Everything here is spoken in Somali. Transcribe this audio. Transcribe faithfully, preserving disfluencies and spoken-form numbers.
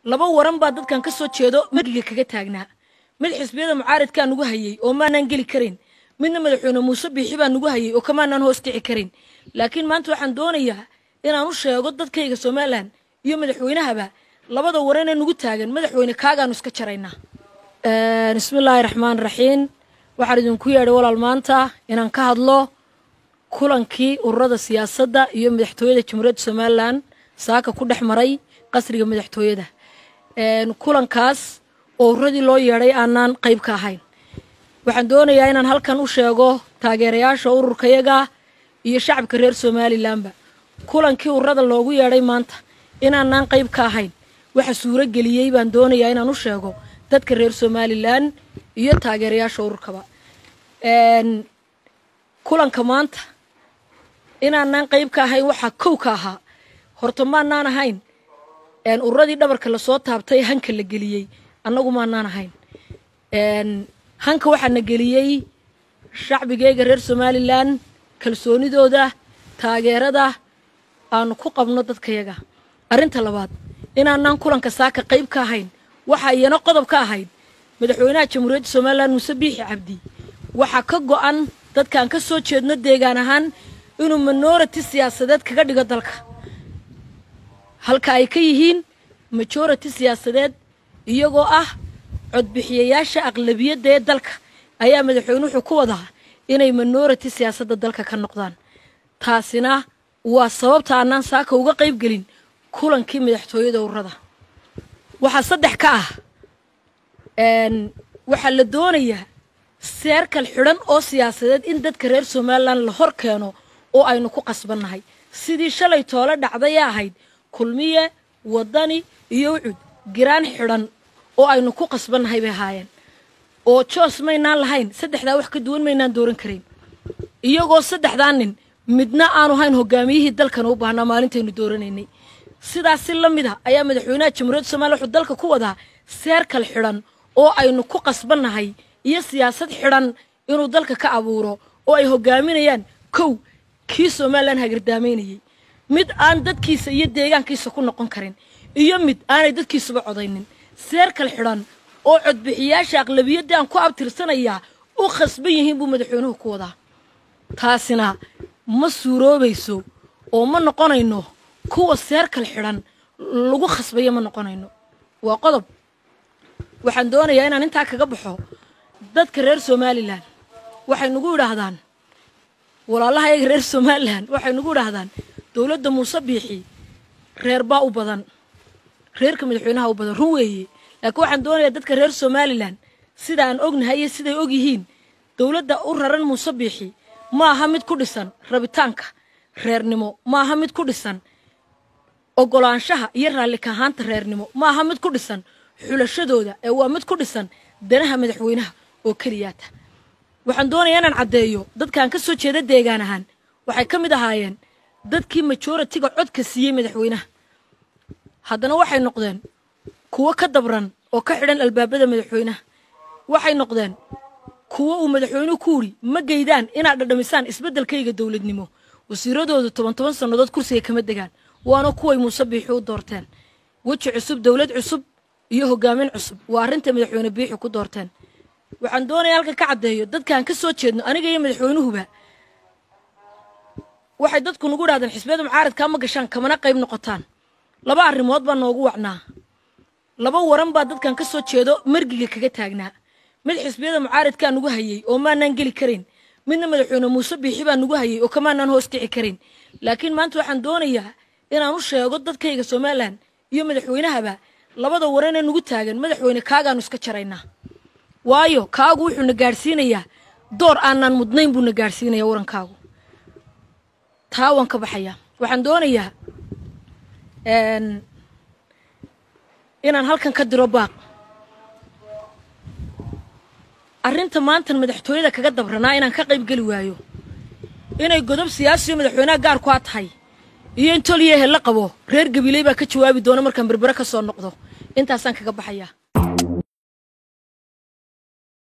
laba waran baa dadkan ka soo jeedo magiga kaga taagnaa mid xisbiyada mucaaradka nagu hayay oo maanan gali karin midna madaxweyne Muuse Biixi baa nagu hayay oo kamaanan hoos kici karin laakiin maanta waxaan doonayaa inaan u sheego dadkayga Soomaaliland iyo madaxweynahaba labada waran ee nagu taagan madaxweyne kaagaan iska jaraynaa ee bismillaahir rahmaanir rahiim waxaan idinku yeedhay walaal maanta inaan ka hadlo kulankii ururada siyaasadda iyo madaxtooyada Jamhuuriyadda Soomaaliland saaka ku dhaxmaray qasriga madaxtooyada ee kulankaas oo ururadii loo yeedhay aanan qayb ka ahayn waxaan doonayaa inaan halkan u sheego taageerayaasha ururkayaga iyo shacabka reer Soomaaliland kulankii ururada loogu yeedhay maanta inaanan qayb ka ahayn waxa suuro galiyay baan doonayaa inaan u sheego dadka reer Soomaaliland iyo taageerayaasha ururkaba een kulanka maanta inaanan qayb ka ahayn waxa kow ka ahaa horta maanaan ahayn een ururadii dhabarka la soo taabtay hanka la galiyay annagu maanaan ahayn een hanka waxa na galiyay shacbigeega reer Soomaaliland kalsoonidooda taageerada aan ku qabno dadkayaga arinta labaad inaanan kulanka saaka qayb ka ahayn waxa iyana qodob ka ahayd madaxweynaha Jamhuuriyadda Soomaaliland Muuse Biixi Cabdi waxa ka go'an dadkan ka soo jeedno deegaan ahaan inuu minority siyaasadeed kaga dhigo dalka halka ay ka yihiin majority siyaasadeed iyagoo ah codbixiyayaasha aqlabiyadda ee dalka ayaa madaxweynuhu ku wadaa inay minority siyaasadda dalka ka noqdaan taasina waa sababta aanan saaka uga qayb galin kulankii madaxtooyada ururada waxa saddex ka ah een waxa la doonayaa seerkal xidhan oo siyaasadeed in dadka reer Soomaaliland la hor keeno oo aynu ku qasbanahay sidii shalay toole dhacday ahayd kulmiye wadani iyo ucud giraan xidhan oo aynu ku qasbanahay bay haayeen oo joos maynaan lahayn saddexda wax ka duwan maynaan dooran karin iyagoo saddexdaan nin midna aanu hayn hogaamiyihii dalkan u baahnaa maalinteenu dooranaynay sidaas si la mid ah ayaa madaxweynaha Jamhuuriyadda Soomaaliland wuxuu dalka ku wadaa seerkal xidhan oo aynu ku qasbanahay iyo siyaasad xidhan inuu dalka ka abuuro oo ay hogaaminayaan kow kii Soomaaliland hagardaamaynayay mid aan dadkiisa iyo deegaankiisa ku noqon karin iyo mid aanay dadkiisuba codaynin seerkal xidhan oo codbixiyaasha aqlabiyadda aan ku abtirsanaya u khasban yihiin buu madaxweynuhu ku wadaa taasina ma suuroobayso oo ma noqonayno kuwa seerkal xidhan lagu khasbayo ma noqonayno waa qodob waxaan doonayaa inaan intaa kaga baxo dadka reer Soomaaliland waxay nagu yiraahdaan walaalaha ay reer Soomaaliland waxay nagu yiraahdaan dawladda Muuse Biixi reer baa u badan reerka madaxweynaha u badan ruweeye laakiin waxaan doonayaa dadka reer Soomaaliland sida aan ognahay iyo sida ay og yihiin dawladda u raran Muuse Biixi ma aha mid ku dhisan rabitaanka reernimo ma aha mid ku dhisan ogolaanshaha iyo raalli ka ahaanta reernimo ma aha mid ku dhisan xulashadooda ee waa mid ku dhisan danaha madaxweynaha oo kaliyaata waxaan doonayaa inaan cadeeyo dadkan ka soo jeeda deegaan ahaan waxay ka mid ahaayeen dadkii majority-ga codka siiyay madaxweynaha haddana waxay noqdeen kuwa ka dabran oo ka xidhan albaabada madaxweynaha waxay noqdeen kuwa uu madaxweynuhu ku yiri ma geydaan inaad dhadhamisaan isbeddelkayga dawladnimo wasiiradoodu toban toban sanadood kursiga kama degaan waana kuway Muuse Biixi u doorteen waji cusub dawlad cusub iyo hogaamin cusub waa arinta madaxweyne Biixi ku doorteen waxaan doonayaa halka ka cadeeyo dadkan ka soo jeedno aniga iyo madaxweynuhuba waxay dadku nagu raadaan xisbiyada mucaaradka ma gashaan kamana qayb noqotaan laba arrimood baa noogu wacnaa laba waran baa dadkan ka soo jeedo margiga kaga taagnaa mid xisbiyada mucaaradka nagu hayay oo maanan gali karin midna madaxweyne Muuse Biixi baa nagu hayay oo kamaanan hoos kici karin laakiin maanta waxaan doonayaa inaan u sheego dadkayga Soomaaliland iyo madaxweynahaba labada waran ee nagu taagan madaxweyne kaagaan iska jaraynaa waayo kaagu wuxuu na gaarsiinayaa door aanan mudnayn buu na gaarsiinayaa warankaagu taawan ka baxaya waxaan doonayaa een inaan halkan ka diro baaq arinta maanta madaxtooyada kaga dabranaa inaan ka qayb gali waayo inay godob siyaasi madaxweynaha gaar ku tahay iyo in toliye la qabo reer gabiley baa ka jawaabi doona markaan berbera ka soo noqdo intaasaan kaga baxaya